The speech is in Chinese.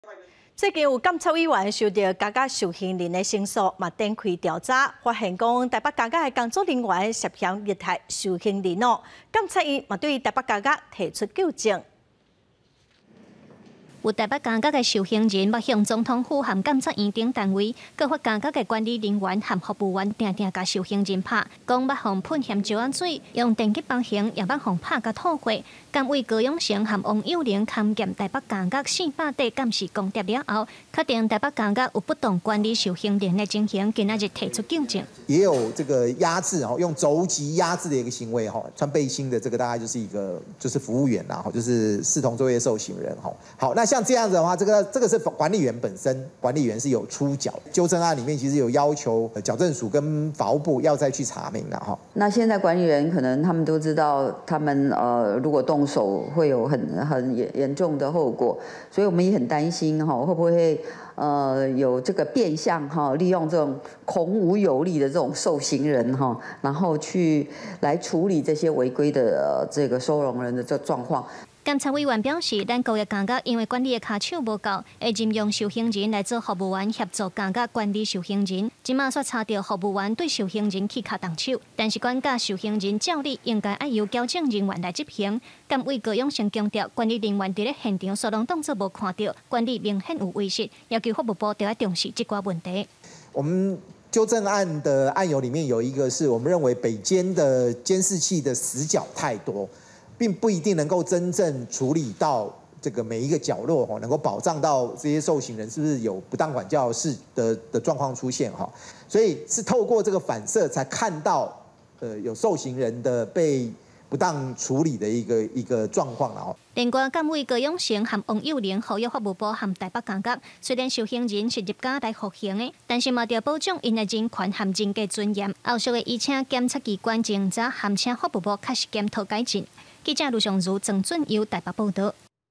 最近有监察委员收到加价受刑人的申诉，嘛展开调查，发现讲台北加价的工作人员涉嫌虐待受刑人哦。监察院嘛对台北加价提出纠正。 有台北监察的受刑人，要向总统府和监察院等单位，各发监察的管理人员和服务员，定定甲受刑人拍，讲捌互喷咸石仔水，用电击帮刑，也捌互拍甲吐血。监委高永成和王幼玲勘验台北监察400底监视公碟了后，确定台北监察有不当管理受刑人的情形，今仔日提出纠正。 也有这个压制用肘击压制的一个行为穿背心的这个大概就是就是服务员啦就是视同作业受刑人好，那像这样子的话，这个是管理员本身，管理员是有出缴。纠正案里面其实有要求矫正署跟法务部要再去查明了那现在管理员可能他们都知道，他们如果动手会有很严重的后果，所以我们也很担心会不会有这个变相利用这种孔武有力的这种受刑人然后来处理这些违规的这个收容人的这状况。 监察委员表示，咱高业监察因为管理的骹手无够，会任用受刑人来做服务员协助监察管理受刑人。即马却查到服务员对受刑人去骹动手，但是管教受刑人照例应该由矫正人员来执行。监委高永成强调，管理人员伫咧现场所当当作无看到，管理明显有违失，要求服务部要重视这寡问题。 我们纠正案的案由里面有一个是我们认为北监的监视器的死角太多。 并不一定能够真正处理到这个每一个角落能够保障到这些受刑人是不是有不当管教的状况出现所以是透过这个反射才看到有受刑人的被不当处理的一个状况了另外，监委高永成和王幼玲呼吁法务部和台北监察，虽然受刑人是入监来服刑的，但是嘛要保障因的人权和人格尊严。后续的依请检察机关侦查，含请法务部确实检讨改进。记者卢尚如、郑俊佑台北报道。